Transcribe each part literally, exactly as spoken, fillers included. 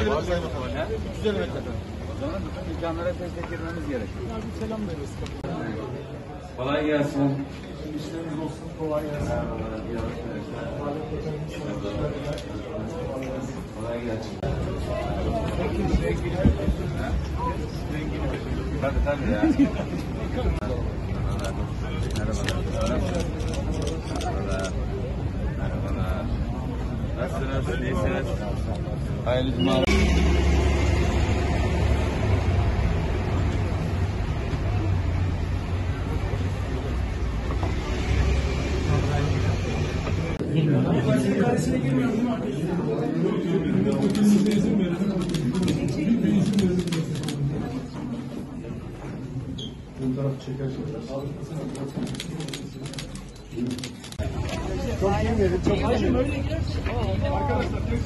şöyle bir sayın bakalım. üç yüz elli metre. O zaman bütün dükkanlara tek tek girmemiz gerekiyor. Ya bir selam veririz. Kolay gelsin. İşleriniz olsun, kolay gelsin. Kolay gelsin. Tabii tabii ya. Merhabalar. Merhabalar. Merhabalar. Nasılsınız? İyisiniz? Hayırlı cumalar. Karşısına girmiyorum değil mi arkadaşlar? Ötesinde izin verin. Bir de izin verin. Bu taraf çekersiniz. Çok iyi verin. Çok iyi verin. Arkadaşlar tek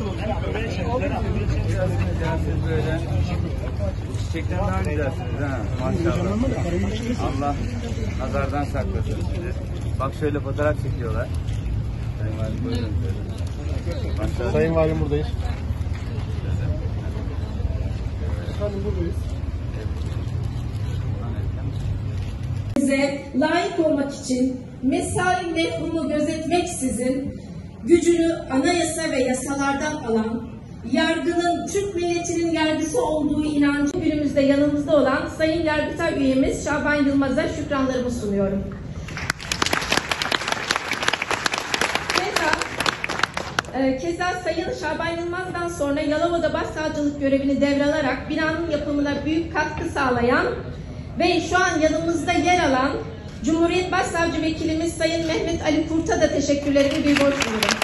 Siz böyle çiçekten daha güzelsiniz ha. Maşallah. Allah nazardan saklasın sizi. Bak şöyle fotoğraf çekiyorlar. Sayın Valim buyurun. Maşallah. Sayın Valim buradayız. Efendim buradayız. Size layık olmak için mesai mefhumu gözetmeksizin gücünü anayasa ve yasalardan alan, yargının Türk milletinin yargısı olduğu inancı günümüzde yanımızda olan Sayın Yargıtay üyemiz Şaban Yılmaz'a şükranlarımı sunuyorum. Keza, e, keza Sayın Şaban Yılmaz'dan sonra Yalova'da başsavcılık görevini devralarak binanın yapımına büyük katkı sağlayan ve şu an yanımızda yer alan Cumhuriyet Başsavcı Vekilimiz Sayın Mehmet Ali Kurt'a da teşekkürlerimi bir borç duyuyorum.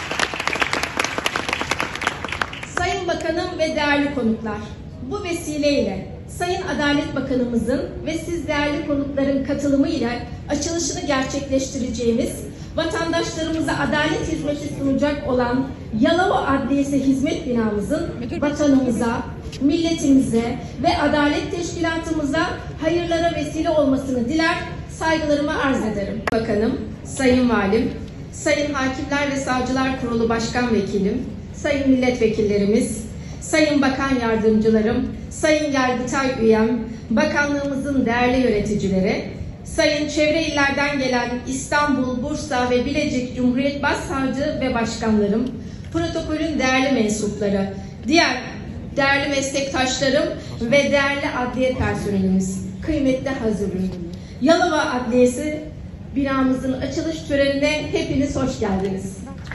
Sayın Bakanım ve değerli konuklar, bu vesileyle Sayın Adalet Bakanımızın ve siz değerli konukların katılımıyla açılışını gerçekleştireceğimiz, vatandaşlarımıza adalet hizmeti sunacak olan Yalova Adliyesi Hizmet Binamızın vatanımıza, milletimize ve adalet teşkilatımıza hayırlara vesile olmasını diler, saygılarımı arz ederim. Bakanım, Sayın Valim, Sayın Hakimler ve Savcılar Kurulu Başkan Vekilim, Sayın Milletvekillerimiz, Sayın Bakan Yardımcılarım, Sayın Yargıtay Üyem, Bakanlığımızın değerli yöneticileri, Sayın çevre illerden gelen İstanbul, Bursa ve Bilecik Cumhuriyet Başsavcı ve Başkanlarım, protokolün değerli mensupları, diğer değerli meslektaşlarım ve değerli adliye personelimiz, kıymetli hazırım. Yalova Adliyesi binamızın açılış törenine hepiniz hoş geldiniz.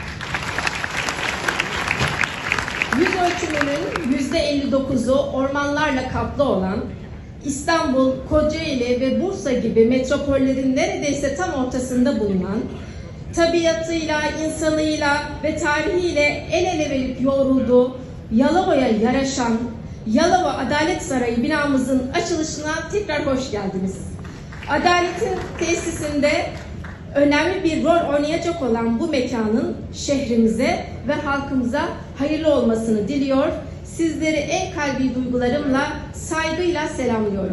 Yüz ölçümünün yüzde elli dokuzu ormanlarla kaplı olan İstanbul, Kocaeli ve Bursa gibi metropollerin neredeyse tam ortasında bulunan, tabiatıyla, insanıyla ve tarihiyle el ele verip yoğrulduğu Yalova'ya yaraşan Yalova Adalet Sarayı binamızın açılışına tekrar hoş geldiniz. Adaletin tesisinde önemli bir rol oynayacak olan bu mekanın şehrimize ve halkımıza hayırlı olmasını diliyor. Sizleri en kalbi duygularımla, saygıyla selamlıyorum.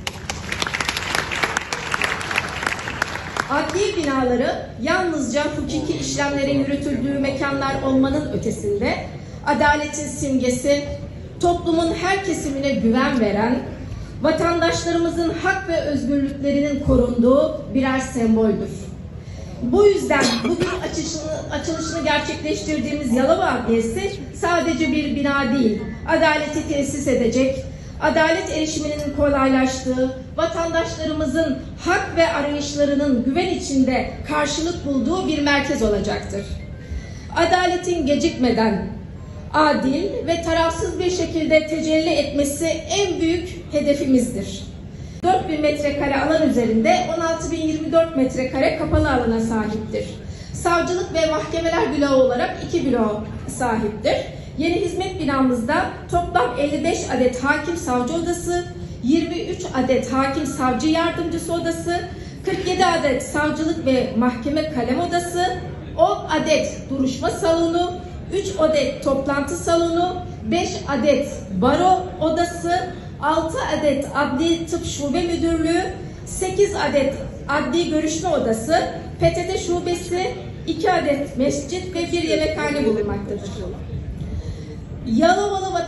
Adliye binaları yalnızca hukuki işlemlerin yürütüldüğü mekanlar olmanın ötesinde, adaletin simgesi, toplumun her kesimine güven veren, vatandaşlarımızın hak ve özgürlüklerinin korunduğu birer semboldür. Bu yüzden bugün açılışını, açılışını gerçekleştirdiğimiz Yalova Adliyesi sadece bir bina değil, adaleti tesis edecek, adalet erişiminin kolaylaştığı, vatandaşlarımızın hak ve arayışlarının güven içinde karşılık bulduğu bir merkez olacaktır. Adaletin gecikmeden, adil ve tarafsız bir şekilde tecelli etmesi en büyük hedefimizdir. dört bin metrekare alan üzerinde on altı bin yirmi dört metrekare kapalı alana sahiptir. Savcılık ve mahkemeler bloğu olarak iki bloğu sahiptir. Yeni hizmet binamızda toplam elli beş adet hakim savcı odası, yirmi üç adet hakim savcı yardımcısı odası, kırk yedi adet savcılık ve mahkeme kalem odası, on adet duruşma salonu, üç adet toplantı salonu, beş adet baro odası, altı adet adli tıp şube müdürlüğü, sekiz adet adli görüşme odası, P T T şubesi, iki adet mescit ve bir yemekhane bulunmaktadır. Yalovalı vatandaş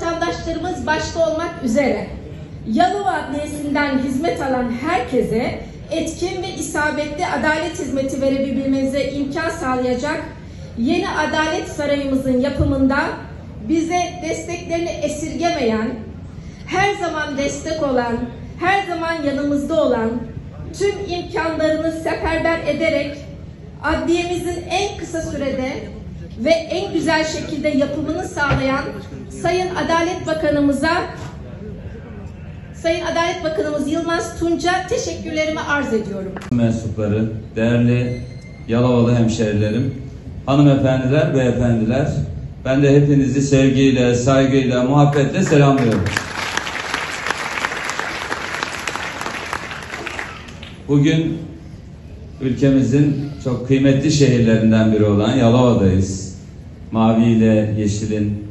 Başkanımız başta olmak üzere Yalova Adliyesi'nden hizmet alan herkese etkin ve isabetli adalet hizmeti verebilmemize imkan sağlayacak yeni Adalet Sarayımızın yapımında bize desteklerini esirgemeyen, her zaman destek olan, her zaman yanımızda olan, tüm imkanlarını seferber ederek adliyemizin en kısa sürede ve en güzel şekilde yapımını sağlayan Sayın Adalet Bakanımıza, Sayın Adalet Bakanımız Yılmaz Tunç'a teşekkürlerimi arz ediyorum. Mensupları, değerli Yalovalı hemşerilerim, hanımefendiler, beyefendiler, ben de hepinizi sevgiyle, saygıyla, muhabbetle selamlıyorum. Bugün ülkemizin çok kıymetli şehirlerinden biri olan Yalova'dayız. Mavi ile yeşilin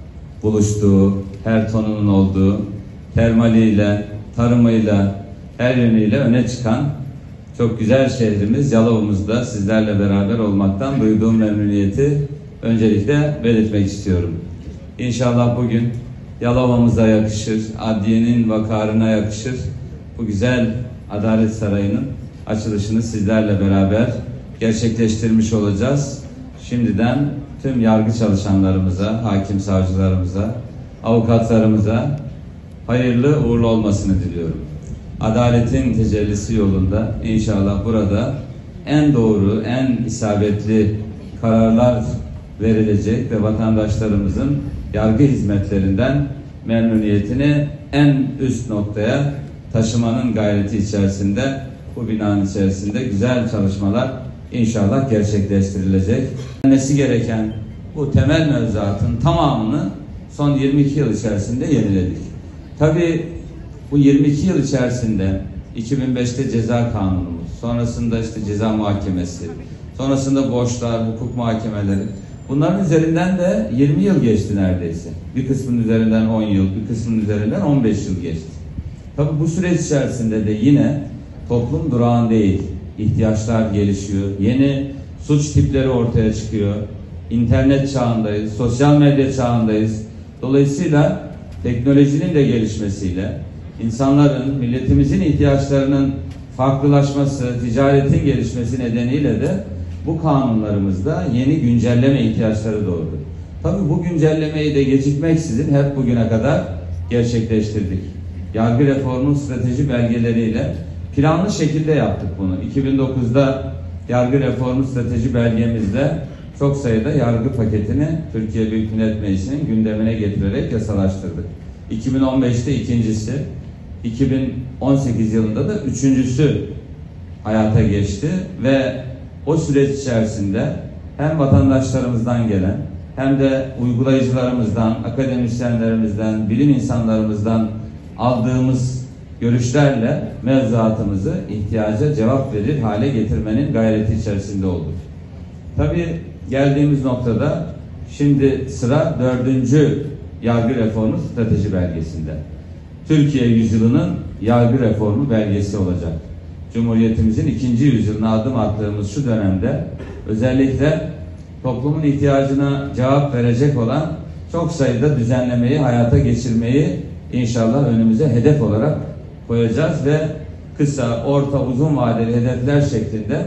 buluştuğu, her tonunun olduğu, termaliyle, tarımıyla, her yönüyle öne çıkan çok güzel şehrimiz Yalova'mızda sizlerle beraber olmaktan duyduğum memnuniyeti öncelikle belirtmek istiyorum. İnşallah bugün Yalova'mıza yakışır, adliyenin vakarına yakışır bu güzel Adalet Sarayı'nın açılışını sizlerle beraber gerçekleştirmiş olacağız. Şimdiden tüm yargı çalışanlarımıza, hakim savcılarımıza, avukatlarımıza hayırlı uğurlu olmasını diliyorum. Adaletin tecellisi yolunda inşallah burada en doğru, en isabetli kararlar verilecek ve vatandaşlarımızın yargı hizmetlerinden memnuniyetini en üst noktaya taşımanın gayreti içerisinde bu binanın içerisinde güzel çalışmalar inşallah gerçekleştirilecek. Yenilmesi gereken bu temel mevzuatın tamamını son yirmi iki yıl içerisinde yeniledik. Tabii bu yirmi iki yıl içerisinde iki bin beşte ceza kanunumuz, sonrasında işte ceza muhakemesi, sonrasında borçlar, hukuk muhakemeleri, bunların üzerinden de yirmi yıl geçti neredeyse. Bir kısmının üzerinden on yıl, bir kısmının üzerinden on beş yıl geçti. Tabii bu süreç içerisinde de yine toplum durağan değil, ihtiyaçlar gelişiyor, yeni suç tipleri ortaya çıkıyor, internet çağındayız, sosyal medya çağındayız. Dolayısıyla teknolojinin de gelişmesiyle, insanların, milletimizin ihtiyaçlarının farklılaşması, ticaretin gelişmesi nedeniyle de bu kanunlarımızda yeni güncelleme ihtiyaçları doğdu. Tabii bu güncellemeyi de gecikmeksizin hep bugüne kadar gerçekleştirdik. Yargı reformu strateji belgeleriyle planlı şekilde yaptık bunu. iki bin dokuzda yargı reformu strateji belgemizde çok sayıda yargı paketini Türkiye Büyük Millet Meclisi'nin gündemine getirerek yasalaştırdık. iki bin on beşte ikincisi, iki bin on sekiz yılında da üçüncüsü hayata geçti ve o süreç içerisinde hem vatandaşlarımızdan gelen hem de uygulayıcılarımızdan, akademisyenlerimizden, bilim insanlarımızdan aldığımız görüşlerle mevzuatımızı ihtiyaca cevap verir hale getirmenin gayreti içerisinde olduk. Tabii geldiğimiz noktada şimdi sıra dördüncü yargı reformu strateji belgesinde. Türkiye yüzyılının yargı reformu belgesi olacak. Cumhuriyetimizin ikinci yüzyılına adım attığımız şu dönemde özellikle toplumun ihtiyacına cevap verecek olan çok sayıda düzenlemeyi hayata geçirmeyi inşallah önümüze hedef olarak koyacağız ve kısa, orta, uzun vadeli hedefler şeklinde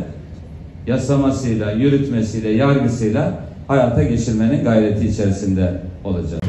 yasamasıyla, yürütmesiyle, yargısıyla hayata geçirmenin gayreti içerisinde olacak.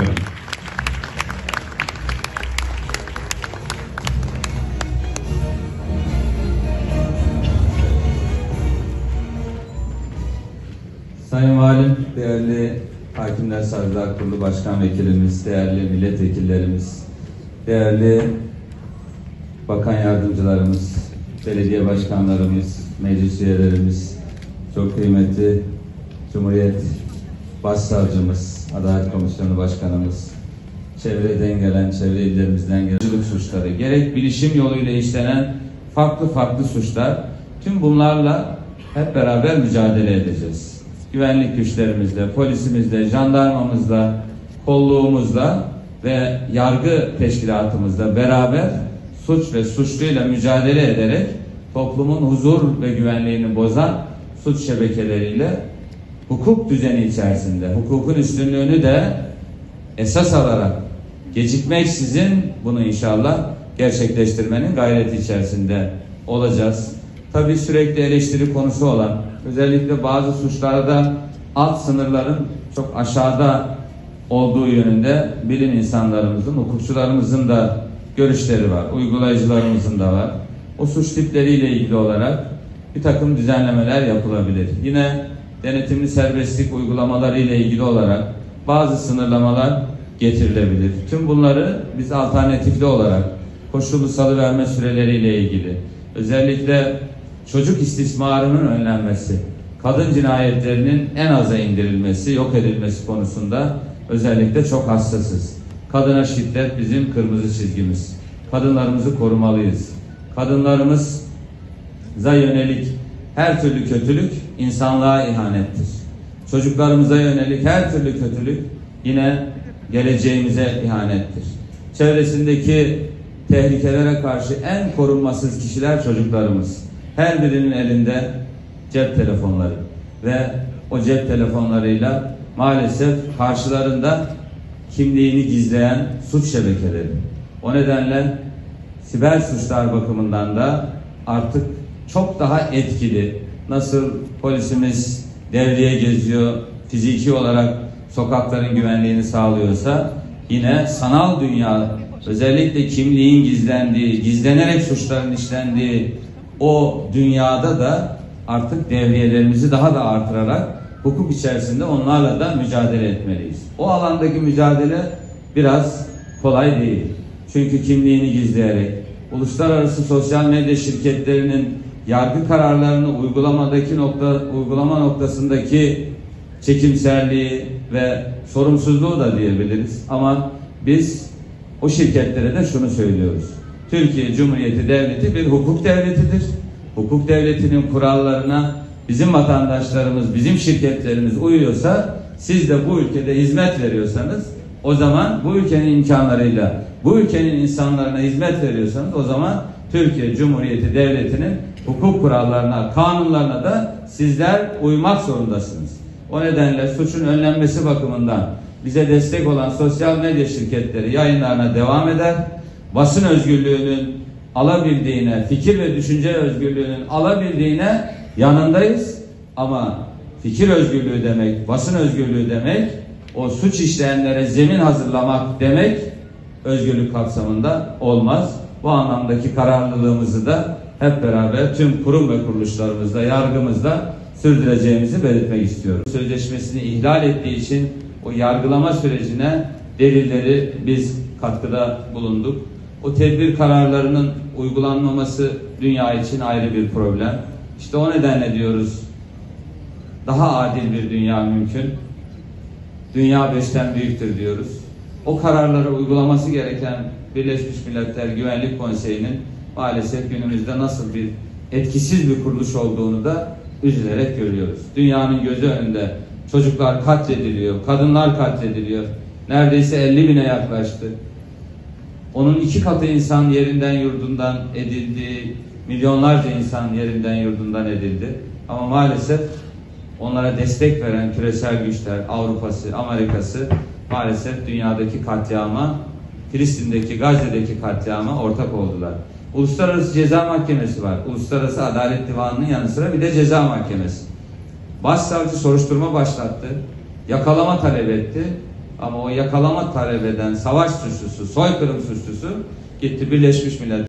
Sayın Valim, değerli Hakimler Savcılar Kurulu Başkan Vekilimiz, değerli milletvekillerimiz, değerli bakan yardımcılarımız, belediye başkanlarımız, meclis üyelerimiz, çok kıymetli Cumhuriyet Başsavcımız, Adalet Komisyonu Başkanımız, çevreden gelen, çevre illerimizden gelen suçları, gerek bilişim yoluyla işlenen farklı farklı suçlar, tüm bunlarla hep beraber mücadele edeceğiz. Güvenlik güçlerimizle, polisimizle, jandarmamızla, kolluğumuzla ve yargı teşkilatımızla beraber suç ve suçluyla mücadele ederek toplumun huzur ve güvenliğini bozan suç şebekeleriyle hukuk düzeni içerisinde hukukun üstünlüğünü de esas alarak gecikmeksizin bunu inşallah gerçekleştirmenin gayreti içerisinde olacağız. Tabii sürekli eleştiri konusu olan, özellikle bazı suçlarda alt sınırların çok aşağıda olduğu yönünde bilim insanlarımızın, hukukçularımızın da görüşleri var, uygulayıcılarımızın da var. O suç tipleriyle ilgili olarak bir takım düzenlemeler yapılabilir. Yine denetimli serbestlik uygulamaları ile ilgili olarak bazı sınırlamalar getirilebilir. Tüm bunları biz alternatifli olarak koşullu salıverme süreleriyle ilgili, özellikle çocuk istismarının önlenmesi, kadın cinayetlerinin en aza indirilmesi, yok edilmesi konusunda özellikle çok hassasız. Kadına şiddet bizim kırmızı çizgimiz. Kadınlarımızı korumalıyız. Kadınlarımıza yönelik her türlü kötülük insanlığa ihanettir. Çocuklarımıza yönelik her türlü kötülük yine geleceğimize ihanettir. Çevresindeki tehlikelere karşı en korunmasız kişiler çocuklarımız. Her birinin elinde cep telefonları ve o cep telefonlarıyla maalesef karşılarında kimliğini gizleyen suç şebekeleri. O nedenle siber suçlar bakımından da artık çok daha etkili. Nasıl polisimiz devriye geziyor, fiziki olarak sokakların güvenliğini sağlıyorsa, yine sanal dünya, özellikle kimliğin gizlendiği, gizlenerek suçların işlendiği o dünyada da artık devriyelerimizi daha da artırarak hukuk içerisinde onlarla da mücadele etmeliyiz. O alandaki mücadele biraz kolay değil. Çünkü kimliğini gizleyerek, uluslararası sosyal medya şirketlerinin yargı kararlarını uygulamadaki nokta, uygulama noktasındaki çekimserliği ve sorumsuzluğu da diyebiliriz. Ama biz o şirketlere de şunu söylüyoruz. Türkiye Cumhuriyeti Devleti bir hukuk devletidir. Hukuk devletinin kurallarına bizim vatandaşlarımız, bizim şirketlerimiz uyuyorsa, siz de bu ülkede hizmet veriyorsanız, o zaman bu ülkenin imkanlarıyla, bu ülkenin insanlarına hizmet veriyorsanız, o zaman Türkiye Cumhuriyeti Devleti'nin hukuk kurallarına, kanunlarına da sizler uymak zorundasınız. O nedenle suçun önlenmesi bakımından bize destek olan sosyal medya şirketleri yayınlarına devam eder. Basın özgürlüğünün alabildiğine, fikir ve düşünce özgürlüğünün alabildiğine yanındayız. Ama fikir özgürlüğü demek, basın özgürlüğü demek, o suç işleyenlere zemin hazırlamak demek özgürlük kapsamında olmaz. Bu anlamdaki kararlılığımızı da hep beraber tüm kurum ve kuruluşlarımızda, yargımızda sürdüreceğimizi belirtmek istiyorum. Sözleşmesini ihlal ettiği için o yargılama sürecine delilleri biz katkıda bulunduk. O tedbir kararlarının uygulanmaması dünya için ayrı bir problem. İşte o nedenle diyoruz, daha adil bir dünya mümkün. Dünya beşten büyüktür diyoruz. O kararları uygulaması gereken Birleşmiş Milletler Güvenlik Konseyi'nin maalesef günümüzde nasıl bir etkisiz bir kuruluş olduğunu da üzülerek görüyoruz. Dünyanın gözü önünde çocuklar katlediliyor, kadınlar katlediliyor. Neredeyse elli bine yaklaştı. Onun iki katı insan yerinden yurdundan edildi, milyonlarca insan yerinden yurdundan edildi. Ama maalesef onlara destek veren küresel güçler, Avrupa'sı, Amerika'sı maalesef dünyadaki katliama, Filistin'deki, Gazze'deki katliama ortak oldular. Uluslararası Ceza Mahkemesi var. Uluslararası Adalet Divanı'nın yanı sıra bir de Ceza Mahkemesi. Başsavcı soruşturma başlattı. Yakalama talep etti. Ama o yakalama talep eden savaş suçlusu, soykırım suçlusu gitti Birleşmiş Milletler